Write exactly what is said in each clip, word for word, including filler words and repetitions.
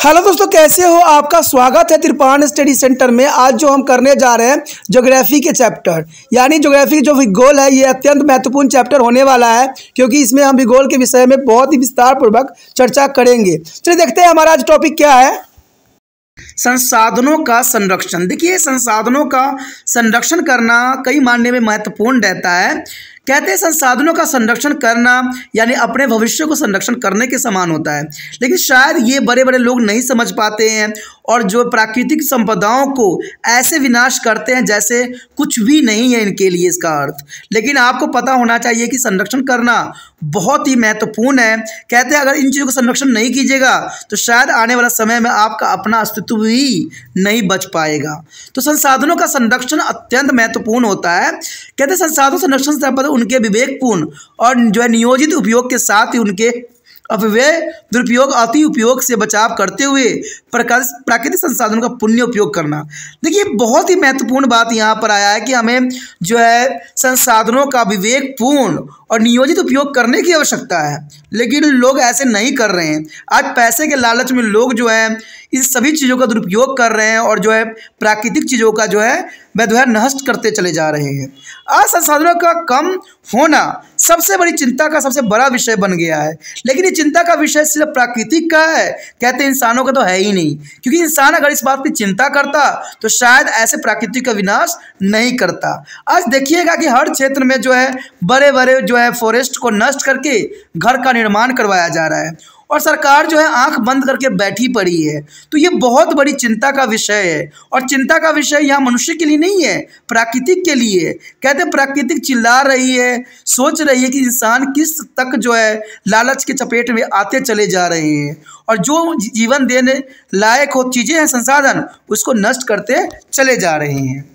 Hello दोस्तों, कैसे हो? आपका स्वागत है त्रिपाण स्टडी सेंटर में। आज जो हम करने जा रहे हैं ज्योग्राफी के चैप्टर, यानी ज्योग्राफी जो भूगोल है, ये अत्यंत महत्वपूर्ण चैप्टर होने वाला है, क्योंकि इसमें हम भूगोल के विषय में बहुत ही विस्तार पूर्वक चर्चा करेंगे। चलिए देखते हैं हमारा आज टॉपिक क्या है। संसाधनों का संरक्षण। देखिए, संसाधनों का संरक्षण करना कई मायने में महत्वपूर्ण रहता है। कहते हैं संसाधनों का संरक्षण करना यानी अपने भविष्य को संरक्षण करने के समान होता है, लेकिन शायद ये बड़े बड़े लोग नहीं समझ पाते हैं और जो प्राकृतिक संपदाओं को ऐसे विनाश करते हैं जैसे कुछ भी नहीं है इनके लिए इसका अर्थ। लेकिन आपको पता होना चाहिए कि संरक्षण करना बहुत ही महत्वपूर्ण है। कहते हैं अगर इन चीज़ों का संरक्षण नहीं कीजिएगा तो शायद आने वाला समय में आपका अपना अस्तित्व भी नहीं बच पाएगा। तो संसाधनों का संरक्षण अत्यंत महत्वपूर्ण होता है। कहते हैं संसाधनों संरक्षण से उनके विवेकपूर्ण और जो है नियोजित उपयोग के साथ ही उनके अपव्यय, दुरुपयोग, अति उपयोग से बचाव करते हुए प्राकृतिक संसाधनों का पुण्य उपयोग करना। देखिए, बहुत ही महत्वपूर्ण बात यहाँ पर आया है कि हमें जो है संसाधनों का विवेकपूर्ण और नियोजित उपयोग करने की आवश्यकता है, लेकिन लोग ऐसे नहीं कर रहे हैं। आज पैसे के लालच में लोग जो है इन सभी चीज़ों का दुरुपयोग कर रहे हैं और जो है प्राकृतिक चीज़ों का जो है वह जो है नष्ट करते चले जा रहे हैं। आज संसाधनों का कम होना सबसे बड़ी चिंता का सबसे बड़ा विषय बन गया है, लेकिन ये चिंता का विषय सिर्फ प्राकृतिक का है, कहते हैं इंसानों का तो है ही नहीं। क्योंकि इंसान अगर इस बात की चिंता करता तो शायद ऐसे प्राकृतिक का विनाश नहीं करता। आज देखिएगा कि हर क्षेत्र में जो है बड़े बड़े जो है फॉरेस्ट को नष्ट करके घर का निर्माण करवाया जा रहा है और सरकार जो है आंख बंद करके बैठी पड़ी है। तो ये बहुत बड़ी चिंता का विषय है और चिंता का विषय यहाँ मनुष्य के लिए नहीं है, प्राकृतिक के लिए। कहते हैं प्राकृतिक चिल्ला रही है, सोच रही है कि इंसान किस तक जो है लालच के चपेट में आते चले जा रहे हैं और जो जीवन देने लायक हो चीज़ें हैं, संसाधन, उसको नष्ट करते चले जा रहे हैं।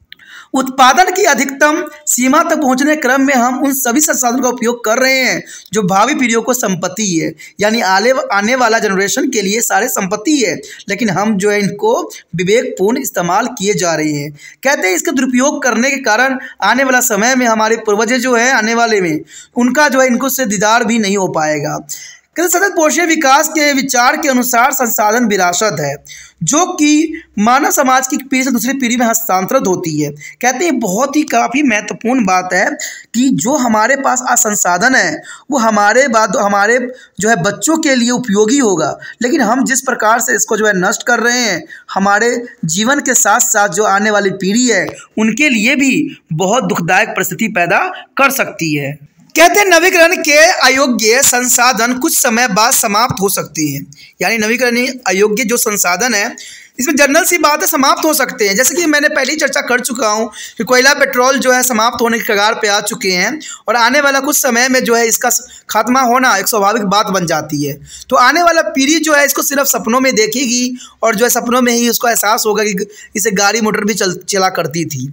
उत्पादन की अधिकतम सीमा तक पहुंचने के क्रम में हम उन सभी संसाधनों का उपयोग कर रहे हैं जो भावी पीढ़ियों को संपत्ति है, यानी आने आने वाला जनरेशन के लिए सारे संपत्ति है, लेकिन हम जो है इनको विवेकपूर्ण इस्तेमाल किए जा रहे हैं। कहते हैं इसका दुरुपयोग करने के कारण आने वाला समय में हमारे पूर्वज जो है आने वाले में उनका जो है इनको से दीदार भी नहीं हो पाएगा। कहते सतत पोषणीय विकास के विचार के अनुसार संसाधन विरासत है जो कि मानव समाज की पीढ़ी से दूसरी पीढ़ी में हस्तांतरित होती है। कहते हैं बहुत ही काफ़ी महत्वपूर्ण बात है कि जो हमारे पास आज संसाधन है वो हमारे बाद हमारे जो है बच्चों के लिए उपयोगी होगा, लेकिन हम जिस प्रकार से इसको जो है नष्ट कर रहे हैं हमारे जीवन के साथ साथ जो आने वाली पीढ़ी है उनके लिए भी बहुत दुखदायक परिस्थिति पैदा कर सकती है। कहते हैं नवीकरण के अयोग्य संसाधन कुछ समय बाद समाप्त हो सकते हैं, यानी नवीकरण अयोग्य जो संसाधन है इसमें जनरल सी बात है समाप्त हो सकते हैं। जैसे कि मैंने पहले ही चर्चा कर चुका हूँ कि कोयला पेट्रोल जो है समाप्त होने के कगार पे आ चुके हैं और आने वाला कुछ समय में जो है इसका खात्मा होना एक स्वाभाविक बात बन जाती है। तो आने वाला पीढ़ी जो है इसको सिर्फ सपनों में देखेगी और जो है सपनों में ही उसको एहसास होगा कि इसे गाड़ी मोटर भी चल चला करती थी।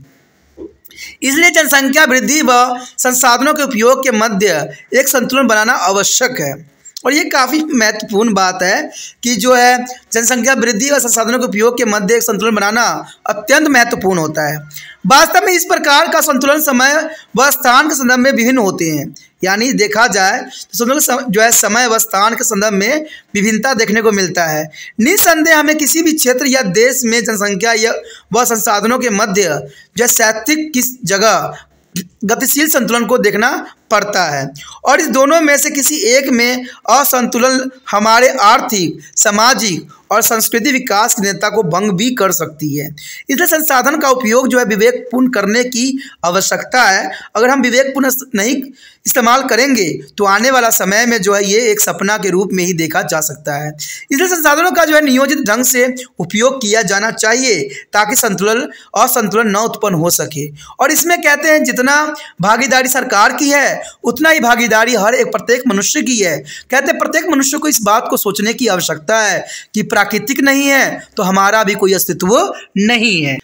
इसलिए जनसंख्या वृद्धि व संसाधनों के उपयोग के मध्य एक संतुलन बनाना आवश्यक है और ये काफ़ी महत्वपूर्ण बात है कि जो है जनसंख्या वृद्धि और संसाधनों के उपयोग के मध्य एक संतुलन बनाना अत्यंत महत्वपूर्ण होता है। वास्तव में इस प्रकार का संतुलन समय व स्थान के संदर्भ में विभिन्न होते हैं, यानी देखा जाए तो संतुलन जो है समय व स्थान के संदर्भ में विभिन्नता देखने को मिलता है। निस्संदेह हमें किसी भी क्षेत्र या देश में जनसंख्या या व संसाधनों के मध्य जो सैद्धांतिक किस जगह गतिशील संतुलन को देखना पड़ता है और इस दोनों में से किसी एक में असंतुलन हमारे आर्थिक, सामाजिक और सांस्कृतिक विकास की नेता को भंग भी कर सकती है। इसलिए संसाधन का उपयोग जो है विवेकपूर्ण करने की आवश्यकता है। अगर हम विवेकपूर्ण नहीं इस्तेमाल करेंगे तो आने वाला समय में जो है ये एक सपना के रूप में ही देखा जा सकता है। इसलिए संसाधनों का जो है नियोजित ढंग से उपयोग किया जाना चाहिए ताकि संतुलन असंतुलन न उत्पन्न हो सके। और इसमें कहते हैं जितना भागीदारी सरकार की है उतना ही भागीदारी हर एक प्रत्येक मनुष्य की है। कहते हैं प्रत्येक मनुष्य को इस बात को सोचने की आवश्यकता है कि प्राकृतिक नहीं है तो हमारा भी कोई अस्तित्व नहीं है।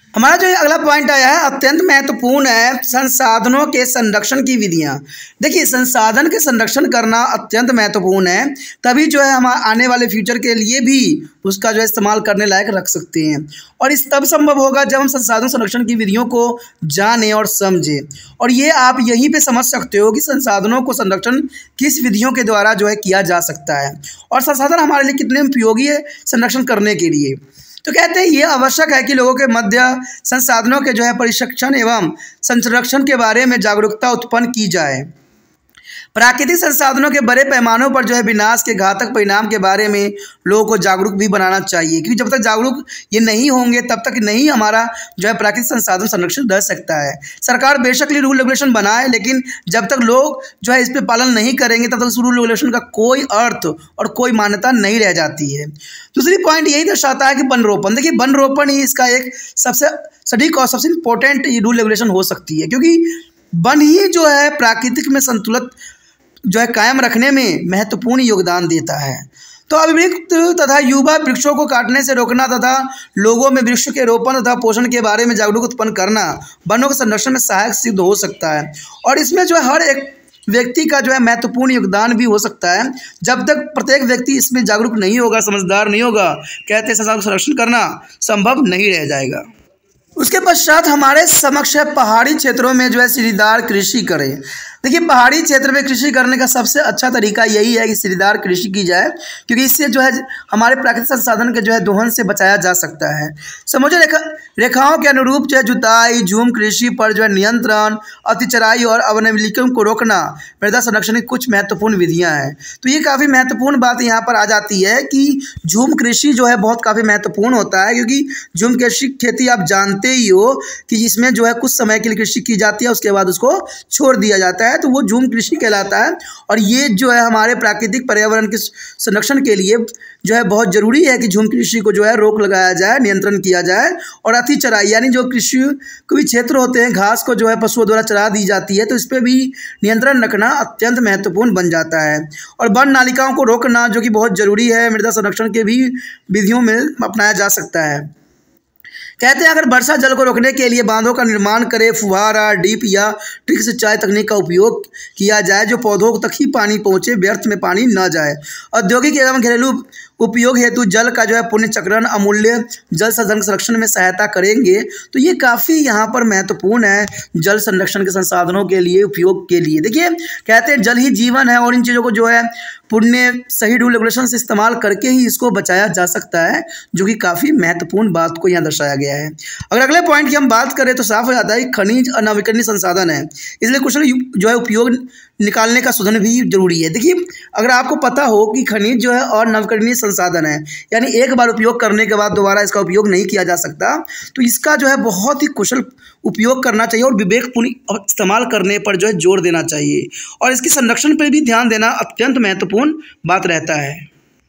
हमारा जो अगला पॉइंट आया है अत्यंत महत्वपूर्ण है, संसाधनों के संरक्षण की विधियां। देखिए, संसाधन के संरक्षण करना अत्यंत महत्वपूर्ण है, तभी जो है हम आने वाले फ्यूचर के लिए भी उसका जो है इस्तेमाल करने लायक रख सकते हैं। और इस तब संभव होगा जब हम संसाधन संरक्षण की विधियों को जानें और समझें। और ये आप यहीं पे समझ सकते हो कि संसाधनों को संरक्षण किस विधियों के द्वारा जो है किया जा सकता है और संसाधन हमारे लिए कितने उपयोगी है संरक्षण करने के लिए। तो कहते हैं ये आवश्यक है कि लोगों के मध्य संसाधनों के जो है प्रशिक्षण एवं संरक्षण के बारे में जागरूकता उत्पन्न की जाए। प्राकृतिक संसाधनों के बड़े पैमानों पर जो है विनाश के घातक परिणाम के बारे में लोगों को जागरूक भी बनाना चाहिए, क्योंकि जब तक जागरूक ये नहीं होंगे तब तक नहीं हमारा जो है प्राकृतिक संसाधन संरक्षण रह सकता है। सरकार बेशक रूल रेगुलेशन बनाए, लेकिन जब तक लोग जो है इस पर पालन नहीं करेंगे तब तक उस रूल रेगुलेशन का कोई अर्थ और कोई मान्यता नहीं रह जाती है। दूसरी पॉइंट यही दर्शाता है कि वन रोपण, देखिए वन रोपण ही इसका एक सबसे सटीक और सबसे इम्पोर्टेंट रूल रेगुलेशन हो सकती है, क्योंकि वन ही जो है प्राकृतिक में संतुलित जो है कायम रखने में महत्वपूर्ण योगदान देता है। तो अभिवृक्त तथा युवा वृक्षों को काटने से रोकना तथा लोगों में वृक्ष के रोपण तथा पोषण के बारे में जागरूकता उत्पन्न करना वनों के संरक्षण में सहायक सिद्ध हो सकता है। और इसमें जो है हर एक व्यक्ति का जो है महत्वपूर्ण योगदान भी हो सकता है। जब तक प्रत्येक व्यक्ति इसमें जागरूक नहीं होगा, समझदार नहीं होगा, कहते संसाधन संरक्षण करना संभव नहीं रह जाएगा। उसके पश्चात हमारे समक्ष है पहाड़ी क्षेत्रों में जो है सीढ़ीदार कृषि करें। देखिए, पहाड़ी क्षेत्र में कृषि करने का सबसे अच्छा तरीका यही है कि सीढ़ीदार कृषि की जाए, क्योंकि इससे जो है हमारे प्राकृतिक संसाधन के जो है दोहन से बचाया जा सकता है। समुद्र रेखा रेखाओं के अनुरूप जो है जुताई, झूम कृषि पर जो है नियंत्रण, अतिचराई और अवनवीनीकरण को रोकना मृदा संरक्षण की कुछ महत्वपूर्ण विधियां हैं। तो ये काफ़ी महत्वपूर्ण बात यहाँ पर आ जाती है कि झूम कृषि जो है बहुत काफ़ी महत्वपूर्ण होता है, क्योंकि झूम कृषि खेती आप जानते ही हो कि इसमें जो है कुछ समय के लिए कृषि की जाती है, उसके बाद उसको छोड़ दिया जाता है, तो वो झूम कृषि कहलाता है। और ये जो है हमारे प्राकृतिक पर्यावरण के संरक्षण के लिए जो है बहुत ज़रूरी है कि झूम कृषि को जो है रोक लगाया जाए, नियंत्रण किया जाए। और अति चराई यानी जो कृषि के भी क्षेत्र होते हैं, घास को जो है पशुओं द्वारा चरा दी जाती है, तो इस पर भी नियंत्रण रखना अत्यंत महत्वपूर्ण बन जाता है। और वन नालिकाओं को रोकना जो कि बहुत ज़रूरी है, मृदा संरक्षण के भी विधियों में अपनाया जा सकता है। कहते हैं अगर वर्षा जल को रोकने के लिए बांधों का निर्माण करें, फुहारा, डीप या ट्रिक सिंचाई तकनीक का उपयोग किया जाए जो पौधों तक ही पानी पहुंचे, व्यर्थ में पानी न जाए। औद्योगिक एवं घरेलू उपयोग हेतु जल का जो है पुण्य चक्रण अमूल्य जल संसाधन संरक्षण में सहायता करेंगे। तो ये काफ़ी यहाँ पर महत्वपूर्ण है जल संरक्षण के संसाधनों के लिए, उपयोग के लिए। देखिए, कहते हैं जल ही जीवन है और इन चीज़ों को जो है पुण्य सही रूल रेगुलेशन से इस्तेमाल करके ही इसको बचाया जा सकता है, जो कि काफ़ी महत्वपूर्ण बात को यहाँ दर्शाया गया है। अगर अगले पॉइंट की हम बात करें तो साफ हो जाता है कि खनिज अनवीकरणीय संसाधन है, इसलिए कुशल जो है उपयोग निकालने का शोधन भी जरूरी है। देखिए, अगर आपको पता हो कि खनिज जो है और नवीकरणीय संसाधन है, यानी एक बार उपयोग करने के बाद दोबारा इसका उपयोग नहीं किया जा सकता, तो इसका जो है बहुत ही कुशल उपयोग करना चाहिए और विवेकपूर्ण इस्तेमाल करने पर जो है जोर देना चाहिए। और इसके संरक्षण पर भी ध्यान देना अत्यंत महत्वपूर्ण बात रहता है।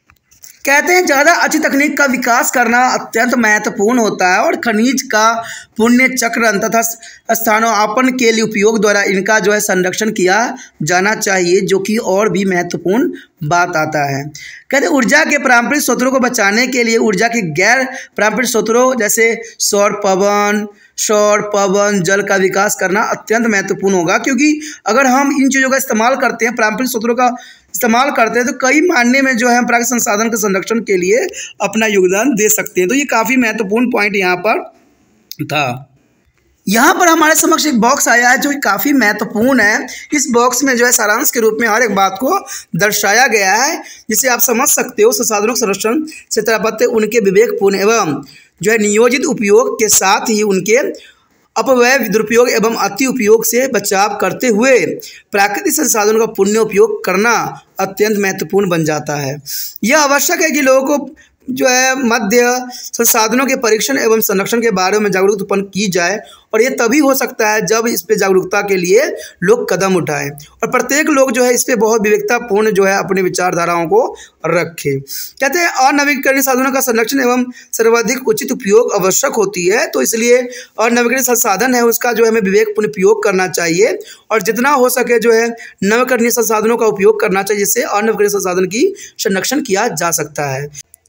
कहते हैं ज़्यादा अच्छी तकनीक का विकास करना अत्यंत महत्वपूर्ण होता है और खनिज का पुण्य चक्रण तथा स्थानोपन्न के लिए उपयोग द्वारा इनका जो है संरक्षण किया जाना चाहिए, जो कि और भी महत्वपूर्ण बात आता है। कहते हैं ऊर्जा के पारंपरिक स्रोतों को बचाने के लिए ऊर्जा के गैर पारंपरिक स्रोतों जैसे सौर पवन सौर पवन जल का विकास करना अत्यंत महत्वपूर्ण होगा, क्योंकि अगर हम इन चीज़ों का इस्तेमाल करते हैं, पारंपरिक स्रोतों का इस्तेमाल करते हैं, तो कई मायने में जो है हम प्राकृतिक संसाधन के संरक्षण के लिए अपना योगदान दे सकते हैं। तो ये काफ़ी महत्वपूर्ण पॉइंट यहाँ पर था। यहाँ पर हमारे समक्ष एक बॉक्स आया है जो कि काफ़ी महत्वपूर्ण है। इस बॉक्स में जो है सारांश के रूप में हर एक बात को दर्शाया गया है, जिसे आप समझ सकते हो। संसाधनों के संरक्षण से तात्पर्य उनके विवेकपूर्ण एवं जो है नियोजित उपयोग के साथ ही उनके अपव्यय, दुरुपयोग एवं अति उपयोग से बचाव करते हुए प्राकृतिक संसाधनों का पुण्य उपयोग करना अत्यंत महत्वपूर्ण बन जाता है। यह आवश्यक है कि लोगों को जो है मध्य संसाधनों के परीक्षण एवं संरक्षण के बारे में जागरूकता उत्पन्न की जाए, और ये तभी हो सकता है जब इस पे जागरूकता के लिए लोग कदम उठाएं और प्रत्येक लोग जो है इस पे बहुत विवेकतापूर्ण जो है अपनी विचारधाराओं को रखें। कहते हैं अनवीकरणीय साधनों का संरक्षण एवं सर्वाधिक उचित उपयोग आवश्यक होती है, तो इसलिए अनवीकरणीय संसाधन है उसका जो है हमें विवेकपूर्ण उपयोग करना चाहिए और जितना हो सके जो है नवीकरणीय संसाधनों का उपयोग करना चाहिए, जिससे अनवीकरणीय संसाधन की संरक्षण किया जा सकता है।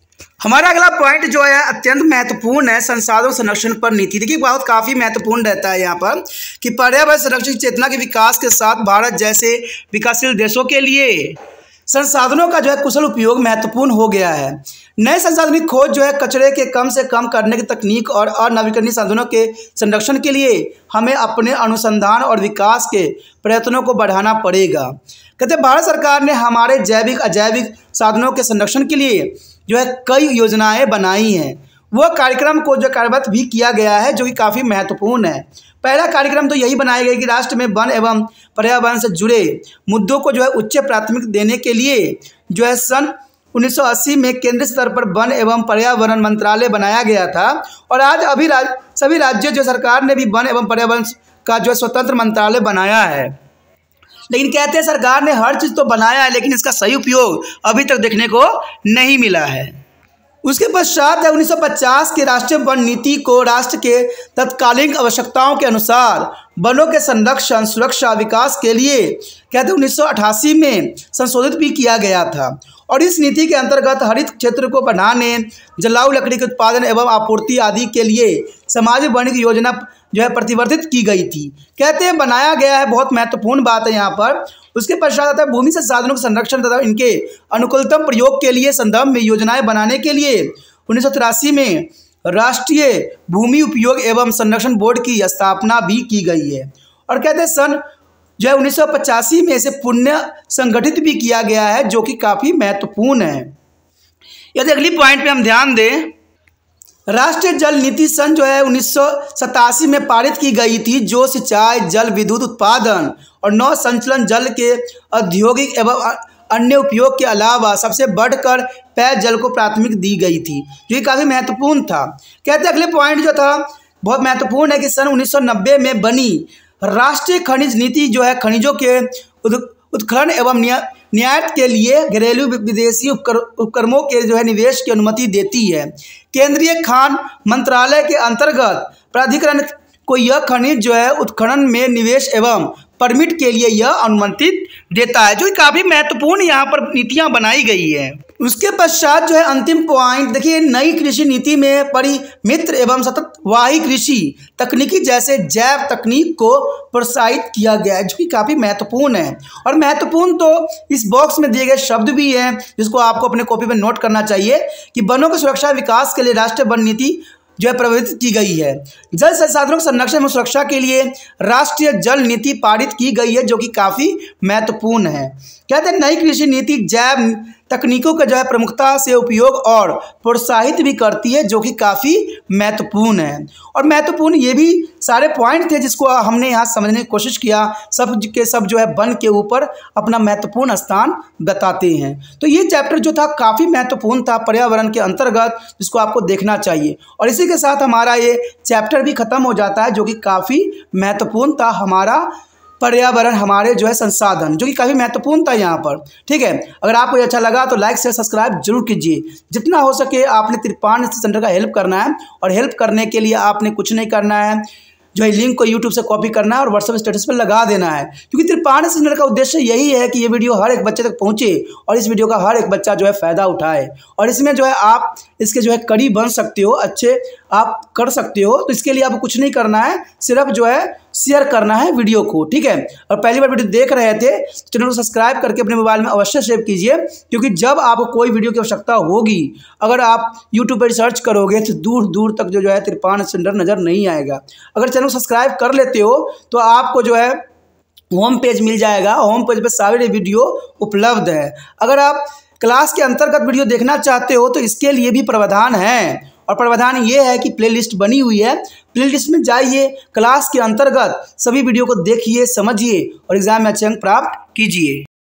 हमारा अगला पॉइंट जो है अत्यंत महत्वपूर्ण है, संसाधन संरक्षण पर नीति। देखिए बहुत काफ़ी महत्वपूर्ण रहता है यहाँ पर कि पर्यावरण संरक्षण की चेतना के विकास के साथ भारत जैसे विकासशील देशों के लिए संसाधनों का जो है कुशल उपयोग महत्वपूर्ण हो गया है। नए संसाधनों की खोज जो है कचरे के कम से कम करने की तकनीक और अनवीकरणीय संसाधनों के संरक्षण के लिए हमें अपने अनुसंधान और विकास के प्रयत्नों को बढ़ाना पड़ेगा। कहते हैं भारत सरकार ने हमारे जैविक अजैविक साधनों के संरक्षण के लिए जो है कई योजनाएं बनाई हैं। वह कार्यक्रम को जो कार्यबद्ध भी किया गया है जो कि काफ़ी महत्वपूर्ण है। पहला कार्यक्रम तो यही बनाया गया कि राष्ट्र में वन एवं पर्यावरण से जुड़े मुद्दों को जो है उच्च प्राथमिकता देने के लिए जो है सन उन्नीस सौ अस्सी में केंद्रीय स्तर पर वन एवं पर्यावरण मंत्रालय बनाया गया था और आज अभी राज, सभी राज्य जो सरकार ने भी वन एवं पर्यावरण का जो है स्वतंत्र मंत्रालय बनाया है। लेकिन कहते हैं सरकार ने हर चीज़ तो बनाया है लेकिन इसका सही उपयोग अभी तक देखने को नहीं मिला है। उसके पश्चात है उन्नीस सौ पचास के राष्ट्रीय वन नीति को राष्ट्र के तत्कालीन आवश्यकताओं के अनुसार वनों के संरक्षण सुरक्षा विकास के लिए कहते हैं उन्नीस सौ अठासी में संशोधित भी किया गया था और इस नीति के अंतर्गत हरित क्षेत्र को बढ़ाने, जलाऊ लकड़ी के उत्पादन एवं आपूर्ति आदि के लिए समाज वन की योजना जो है प्रतिवर्तित की गई थी। कहते हैं बनाया गया है, बहुत महत्वपूर्ण बात है यहाँ पर। उसके पश्चात आता है भूमि से साधनों के संरक्षण तथा इनके अनुकूलतम प्रयोग के लिए संदर्भ में योजनाएं बनाने के लिए उन्नीस सौ तिरासी में राष्ट्रीय भूमि उपयोग एवं संरक्षण बोर्ड की स्थापना भी की गई है और कहते हैं सन जो है उन्नीस सौ पचासी में इसे पुनः संगठित भी किया गया है जो कि काफ़ी महत्वपूर्ण है। यदि अगली पॉइंट पे हम ध्यान दें, राष्ट्रीय जल नीति सन जो है उन्नीस सौ सतासी में पारित की गई थी जो सिंचाई, जल विद्युत उत्पादन और नौ संचलन जल के औद्योगिक एवं अन्य उपयोग के अलावा सबसे बढ़कर पेय जल को प्राथमिकता दी गई थी जो कि काफ़ी महत्वपूर्ण था। कहते अगले पॉइंट जो था बहुत महत्वपूर्ण है कि सन उन्नीस सौ नब्बे में बनी राष्ट्रीय खनिज नीति जो है खनिजों के उत्खनन एवं निर्यात के लिए घरेलू विदेशी उपकर, उपक्रमों के जो है निवेश की अनुमति देती है। केंद्रीय खान मंत्रालय के अंतर्गत प्राधिकरण को यह खनिज जो है उत्खनन में निवेश एवं परमिट के लिए यह अनुमति देता है जो काफ़ी महत्वपूर्ण यहाँ पर नीतियाँ बनाई गई है। उसके पश्चात जो है अंतिम पॉइंट देखिए, नई कृषि नीति में परिमित्र एवं सततवाही कृषि तकनीकी जैसे जैव तकनीक को प्रोत्साहित किया गया है जो कि काफ़ी महत्वपूर्ण है। और महत्वपूर्ण तो इस बॉक्स में दिए गए शब्द भी हैं जिसको आपको अपने कॉपी में नोट करना चाहिए कि वनों की सुरक्षा विकास के लिए राष्ट्रीय वन नीति जो है प्रवर्तित की गई है। जल संसाधनों के संरक्षण एवं सुरक्षा के लिए राष्ट्रीय जल नीति पारित की गई है जो कि काफ़ी महत्वपूर्ण है। कहते हैं नई कृषि नीति जैव तकनीकों का जो है प्रमुखता से उपयोग और प्रोत्साहित भी करती है जो कि काफ़ी महत्वपूर्ण है। और महत्वपूर्ण ये भी सारे पॉइंट थे जिसको हमने यहाँ समझने की कोशिश किया, सब के सब जो है वन के ऊपर अपना महत्वपूर्ण स्थान बताते हैं। तो ये चैप्टर जो था काफ़ी महत्वपूर्ण था पर्यावरण के अंतर्गत जिसको आपको देखना चाहिए। और इसी के साथ हमारा ये चैप्टर भी खत्म हो जाता है जो कि काफ़ी महत्वपूर्ण था, हमारा पर्यावरण हमारे जो है संसाधन जो कि काफ़ी महत्वपूर्ण था यहाँ पर। ठीक है, अगर आपको ये अच्छा लगा तो लाइक शेयर सब्सक्राइब जरूर कीजिए। जितना हो सके आपने त्रिपाण सेंटर का हेल्प करना है और हेल्प करने के लिए आपने कुछ नहीं करना है, जो है लिंक को यूट्यूब से कॉपी करना है और व्हाट्सएप स्टेटस पर लगा देना है क्योंकि त्रिपाण सेंटर का उद्देश्य यही है कि ये वीडियो हर एक बच्चे तक पहुँचे और इस वीडियो का हर एक बच्चा जो है फ़ायदा उठाए और इसमें जो है आप इसके जो है करीब बन सकते हो, अच्छे आप कर सकते हो। तो इसके लिए आपको कुछ नहीं करना है, सिर्फ जो है शेयर करना है वीडियो को। ठीक है, और पहली बार वीडियो देख रहे थे चैनल को सब्सक्राइब करके अपने मोबाइल में अवश्य सेव कीजिए क्योंकि जब आपको कोई वीडियो की आवश्यकता होगी, अगर आप यूट्यूब पर सर्च करोगे तो दूर दूर तक जो जो है त्रिपाण सेंटर नज़र नहीं आएगा। अगर चैनल को सब्सक्राइब कर लेते हो तो आपको जो है होम पेज मिल जाएगा, होम पेज पर सारे वीडियो उपलब्ध है। अगर आप क्लास के अंतर्गत वीडियो देखना चाहते हो तो इसके लिए भी प्रावधान है और प्रावधान ये है कि प्लेलिस्ट बनी हुई है, प्लेलिस्ट में जाइए, क्लास के अंतर्गत सभी वीडियो को देखिए, समझिए और एग्जाम में अच्छे अंक प्राप्त कीजिए।